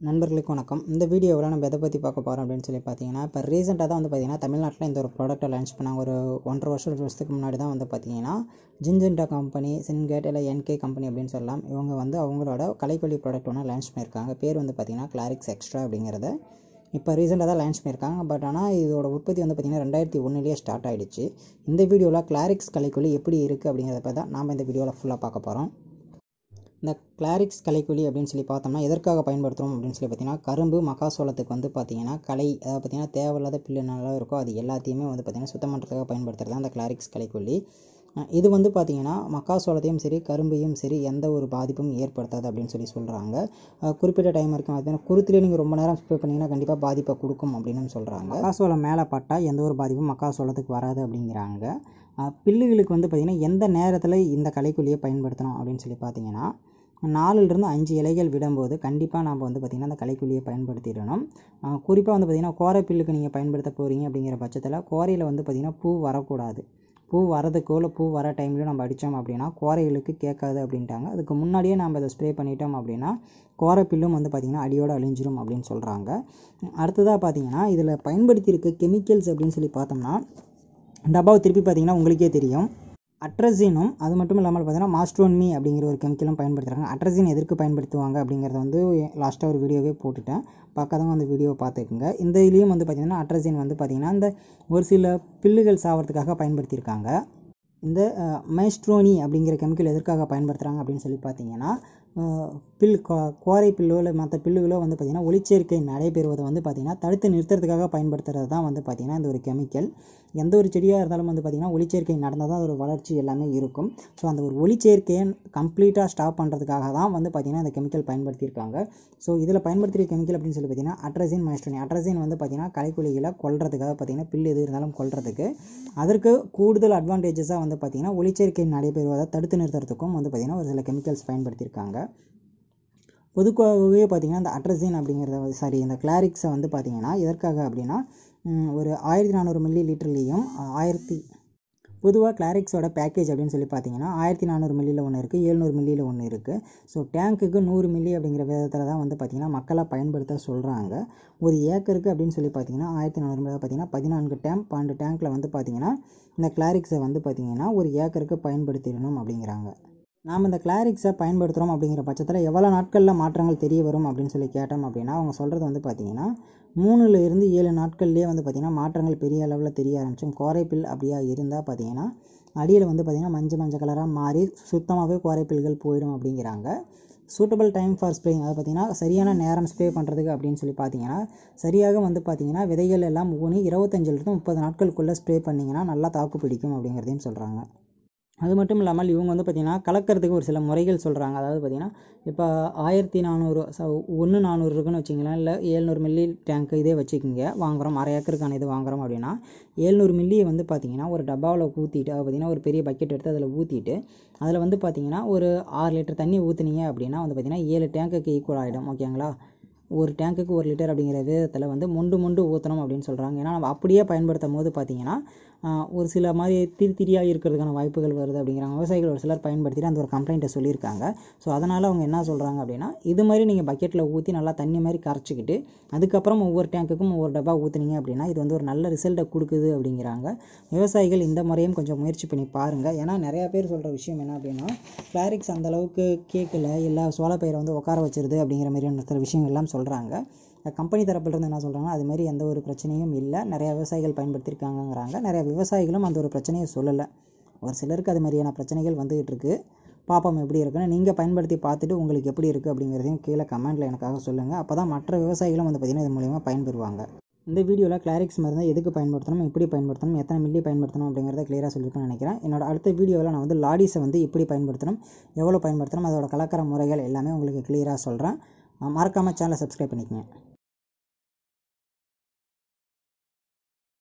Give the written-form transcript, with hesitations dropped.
நண்பர்களுக்கு வணக்கம். இந்த வீடியோவில் நம்ம எதை பற்றி பார்க்க போகிறோம் அப்படின்னு சொல்லி பார்த்தீங்கன்னா, இப்போ ரீசெண்டாக தான் வந்து பார்த்தீங்கன்னா தமிழ்நாட்டில் இந்த ஒரு ப்ராடக்ட்டை லான்ச் பண்ணாங்க. ஒரு 1.5 வருஷத்துக்கு முன்னாடி தான் வந்து பார்த்தீங்கன்னா ஜின்ஜென்டா கம்பெனி, சின்கேட் இல்லை என்கே கம்பெனி அப்படின்னு சொல்லலாம். இவங்க வந்து அவங்களோட கலைக்கொல்லி ப்ராடக்ட் ஒன்று லான்ச் பண்ணியிருக்காங்க. பேர் வந்து பார்த்தீங்கன்னா கிளாரிக்ஸ் எக்ஸ்ட்ரா அப்படிங்கிறத இப்போ ரீசெண்டாக தான் லான்ச் பண்ணியிருக்காங்க. பட் ஆனால் இதோட உற்பத்தி வந்து பார்த்திங்கன்னா 2001 ஸ்டார்ட் ஆகிடுச்சு. இந்த வீடியோவில் கிளாரிக்ஸ் கலைக்கொல்லி எப்படி இருக்குது அப்படிங்கிறத பற்றி தான் நாம் இந்த வீடியோவில் ஃபுல்லாக பார்க்க போகிறோம். இந்த கிளாரிக்ஸ் கலைக்கொல்லி அப்படின்னு சொல்லி பார்த்தோம்னா எதற்காக பயன்படுத்துகிறோம் அப்படின்னு சொல்லி பார்த்தீங்கன்னா, கரும்பு மக்காசோளத்துக்கு வந்து பார்த்திங்கன்னா களை, அதாவது பார்த்திங்கன்னா தேவையில்லாத பில்லு நல்லா இருக்கோ அது எல்லாத்தையுமே வந்து பார்த்திங்கன்னா சுத்தம் பண்ணுறதுக்காக பயன்படுத்துகிறது தான் அந்த கிளாரிக்ஸ் கலைக்கொல்லி. இது வந்து பார்த்திங்கன்னா மக்காசோளத்தையும் சரி கரும்பையும் சரி எந்த ஒரு பாதிப்பும் ஏற்படுத்தாது அப்படின்னு சொல்லி சொல்கிறாங்க. குறிப்பிட்ட டைம் வரைக்கும் பார்த்தீங்கன்னா குருத்திலே நீங்கள் ரொம்ப நேரம் ஸ்ப்ரே பண்ணிங்கன்னா கண்டிப்பாக பாதிப்பை கொடுக்கும் அப்படின்னு சொல்கிறாங்க. மக்காசோளம் மேலே பட்டால் எந்த ஒரு பாதிப்பும் மக்காசோளத்துக்கு வராது அப்படிங்கிறாங்க. பில்லுகளுக்கு வந்து பார்த்திங்கன்னா எந்த நேரத்தில் இந்த கலைக்கொல்லியை பயன்படுத்தணும் அப்படின்னு சொல்லி பார்த்தீங்கன்னா, 4லிருந்து 5 இலைகள் விடும்போது கண்டிப்பாக நம்ம வந்து பார்த்திங்கன்னா அந்த கலைக்கொல்லியை பயன்படுத்திடணும். குறிப்பாக வந்து பார்த்திங்கன்னா கோரை பில்லுக்கு நீங்கள் பயன்படுத்த போகிறீங்க அப்படிங்கிற பட்சத்தில் கோரையில் வந்து பார்த்திங்கன்னா பூ வரக்கூடாது. பூ வரதுக்கோ இல்லை பூ வர டைம்லையும் நம்ம அடித்தோம் அப்படின்னா கோரைகளுக்கு கேட்காது அப்படின்ட்டாங்க. அதுக்கு முன்னாடியே நம்ம அதை ஸ்ப்ரே பண்ணிட்டோம் அப்படின்னா கோரை பில்லும் வந்து பார்த்திங்கன்னா அடியோடு அழிஞ்சிரும் அப்படின்னு சொல்கிறாங்க. அடுத்ததாக பார்த்திங்கன்னா இதில் பயன்படுத்தியிருக்க கெமிக்கல்ஸ் அப்படின்னு சொல்லி பார்த்தோம்னா, டப்பாவை திருப்பி பார்த்திங்கன்னா உங்களுக்கே தெரியும். அட்ரஸினும் அது மட்டும் இல்லாமல் பார்த்தீங்கன்னா மாஸ்ட்ரோன்மி அப்படிங்கிற ஒரு கெமிக்கலும் பயன்படுத்துகிறாங்க. அட்ரஸின் எதற்கு பயன்படுத்துவாங்க அப்படிங்கிறத வந்து லாஸ்ட்டாக ஒரு வீடியோவே போட்டுட்டேன், பார்க்காதவங்க அந்த வீடியோவை பார்த்துக்குங்க. இந்த இதுலேயும் வந்து பார்த்திங்கன்னா அட்ரஸின் வந்து பார்த்திங்கன்னா இந்த ஒரு சில பில்லுகள் சாவறதுக்காக பயன்படுத்தியிருக்காங்க. இந்த மைஸ்ட்ரோனி அப்படிங்கிற கெமிக்கல் எதற்காக பயன்படுத்துகிறாங்க அப்படின்னு சொல்லி பார்த்தீங்கன்னா, கோரை பில்லோ இல்லை மற்ற பில்லுகளோ வந்து பார்த்திங்கன்னா ஒளிச்சேர்க்கை நடைபெறுவதை வந்து பார்த்திங்கன்னா தடுத்து நிறுத்துறதுக்காக பயன்படுத்துகிறது தான் வந்து பார்த்திங்கன்னா இந்த ஒரு கெமிக்கல். எந்த ஒரு செடியாக இருந்தாலும் வந்து பார்த்திங்கன்னா ஒளிச்சேர்க்கை நடந்தால் தான் அதோட வளர்ச்சி எல்லாமே இருக்கும். ஸோ அந்த ஒரு ஒளிச்சேர்க்கையை கம்ப்ளீட்டாக ஸ்டாப் பண்ணுறதுக்காக தான் வந்து பார்த்திங்கன்னா இந்த கெமிக்கல் பயன்படுத்தியிருக்காங்க. ஸோ இதில் பயன்படுத்திய கெமிக்கல் அப்படின்னு சொல்லி பார்த்திங்கன்னா அட்ரஸின், மைஸ்ட்ரோனி. அட்ரஸின் வந்து பார்த்திங்கன்னா களைக்கொல்லிகளை கொல்றதுக்காக பார்த்திங்கன்னா பில் எது இருந்தாலும் கொல்றதுக்கு. அதற்கு கூடுதல் அட்வான்டேஜஸாக வந்து பார்த்திங்கன்னா ஒளிச்சேர்க்கை நடைபெறுவதை தடுத்து நிறுத்துறதுக்கும் வந்து பார்த்திங்கன்னா ஒரு சில கெமிக்கல்ஸ் பயன்படுத்தியிருக்காங்க. பொதுவாகவே பார்த்திங்கன்னா இந்த அட்ரஸின் அப்படிங்கிறத இந்த கிளாரிக்ஸை வந்து பார்த்திங்கன்னா எதற்காக அப்படின்னா ஒரு 1400 மில்லி லிட்டர்லேயும் பொதுவாக கிளாரிக்ஸோட பேக்கேஜ் அப்படின்னு சொல்லி பார்த்தீங்கன்னா 1400 மில்லியில் ஒன்று இருக்குது, 700 மில்லியில் ஒன்று இருக்குது. ஸோ டேங்க்குக்கு 100 மில்லி அப்படிங்கிற விதத்தில் தான் வந்து பார்த்திங்கன்னா மக்களை பயன்படுத்த சொல்கிறாங்க. ஒரு ஏக்கருக்கு அப்படின்னு சொல்லி பார்த்தீங்கன்னா 1400 மில்லி பார்த்திங்கன்னா 12 டேங்க்கில் வந்து பார்த்திங்கன்னா இந்த கிளாரிக்ஸை வந்து பார்த்திங்கன்னா ஒரு ஏக்கருக்கு பயன்படுத்திடணும் அப்படிங்கிறாங்க. நாம் இந்த கிளாரிக்ஸை பயன்படுத்துகிறோம் அப்படிங்கிற பட்சத்தில் எவ்வளோ நாட்களில் மாற்றங்கள் தெரிய வரும் அப்படின்னு சொல்லி கேட்டோம் அப்படின்னா அவங்க சொல்கிறது வந்து பார்த்திங்கன்னா 3லிருந்து 7 நாட்கள்லேயே வந்து பார்த்திங்கன்னா மாற்றங்கள் பெரிய அளவில் தெரிய ஆரம்பிச்சோம். கோரைப்பில் அப்படியா இருந்தால் பார்த்திங்கன்னா அடியில் வந்து பார்த்திங்கன்னா மஞ்சள் கலராக மாறி சுத்தமாகவே கோரைப்பில்கள் போயிடும் அப்படிங்கிறாங்க. சூட்டபிள் டைம் ஃபார் ஸ்ப்ரேயிங், அது பார்த்திங்கன்னா சரியான நேரம் ஸ்ப்ரே பண்ணுறதுக்கு அப்படின்னு சொல்லி பார்த்தீங்கன்னா சரியாக வந்து பார்த்திங்கன்னா விதைகள் எல்லாம் ஊனி 25லிருந்து 30 நாட்களுக்குள்ளே ஸ்ப்ரே பண்ணிங்கன்னா நல்லா தாக்கு பிடிக்கும் அப்படிங்கிறதையும் சொல்கிறாங்க. அது மட்டும் இல்லாமல் இவங்க வந்து பார்த்திங்கன்னா கலக்கிறதுக்கு ஒரு சில முறைகள் சொல்கிறாங்க. அதாவது பார்த்திங்கன்னா இப்போ 1400 இருக்குன்னு வச்சிங்களேன், இல்லை 700 மில்லி டேங்க்கு இதே வச்சுக்கிங்க வாங்குகிறோம், அரை ஏக்கருக்கான இது வாங்குகிறோம் அப்படின்னா 700 மில்லியை வந்து பார்த்திங்கன்னா ஒரு டப்பாவில் ஊற்றிட்டு, அது பார்த்திங்கன்னா ஒரு பெரிய பக்கெட் எடுத்து அதில் ஊற்றிட்டு அதில் வந்து பார்த்திங்கன்னா ஒரு 6 லிட்டர் தண்ணி ஊற்றுனீங்க அப்படின்னா வந்து பார்த்திங்கன்னா 7 டேங்க்குக்கு ஈக்குவல் ஆகிடும். ஓகேங்களா? ஒரு டேங்க்குக்கு 1 லிட்டர் அப்படிங்கிற விதத்தில் வந்து மொண்டு ஊற்றணும் அப்படின்னு சொல்கிறாங்க. ஏன்னா நம்ம அப்படியே பயன்படுத்தும் போது பார்த்திங்கன்னா ஒரு சில மாதிரி திரியாக இருக்கிறதுக்கான வாய்ப்புகள் வருது அப்படிங்கிறாங்க. விவசாயிகள் ஒரு சிலர் பயன்படுத்திட்டு அந்த ஒரு கம்ப்ளைண்ட்டை சொல்லியிருக்காங்க. ஸோ அதனால் அவங்க என்ன சொல்கிறாங்க அப்படின்னா இது மாதிரி நீங்கள் பக்கெட்டில் ஊற்றி நல்லா தண்ணி மாதிரி கரைச்சிக்கிட்டு அதுக்கப்புறம் ஒவ்வொரு டேங்க்குக்கும் ஒவ்வொரு டப்பா ஊற்றுனீங்க அப்படின்னா இது வந்து ஒரு நல்ல ரிசல்ட்டை கொடுக்குது அப்படிங்கிறாங்க. விவசாயிகள் இந்த முறையும் கொஞ்சம் முயற்சி பண்ணி பாருங்கள். ஏன்னா நிறையா பேர் சொல்கிற விஷயம் என்ன அப்படின்னா கிளாரிக்ஸ் அந்தளவுக்கு கேட்கல, எல்லா சோளப்பயிரை வந்து உட்கார வச்சிருது அப்படிங்கிற மாதிரியான சில விஷயங்கள்லாம் சொல்கிறாங்க. கம்பெனி தரப்பிலிருந்து என்ன சொல்கிறாங்கன்னா அதுமாரி எந்த ஒரு பிரச்சனையும் இல்லை, நிறையா விவசாயிகள் பயன்படுத்தியிருக்காங்கங்கிறாங்க. நிறையா விவசாயிகளும் அந்த ஒரு பிரச்சனையை சொல்லலை. ஒரு சிலருக்கு அது மாதிரியான பிரச்சனைகள் வந்துகிட்டு இருக்குது. பாப்போம் எப்படி இருக்குன்னு. நீங்கள் பயன்படுத்தி பார்த்துட்டு உங்களுக்கு எப்படி இருக்குது அப்படிங்கிறதையும் கீழே கமெண்ட்டில் எனக்காக சொல்லுங்கள். அப்போ தான் மற்ற விவசாயிகளும் வந்து பார்த்திங்கன்னா இது மூலிமா பயன்பெறுவாங்க. இந்த வீடியோவில் கிளாரிக்ஸ் மருந்தை எதுக்கு பயன்படுத்தணும், எப்படி பயன்படுத்தணும், எத்தனை மில்லி பயன்படுத்தணும் அப்படிங்கிறத கிளியராக சொல்லியிருக்கேன்னு நினைக்கிறேன். என்னோட அடுத்த வீடியோவில் நான் வந்து லாடிஸை வந்து எப்படி பயன்படுத்தணும், எவ்வளோ பயன்படுத்தணும், அதோட கலக்கிற முறைகள் எல்லாமே உங்களுக்கு கிளியராக சொல்கிறேன். மறக்காமல் சேனலை சப்ஸ்கிரைப் பண்ணிக்கங்க.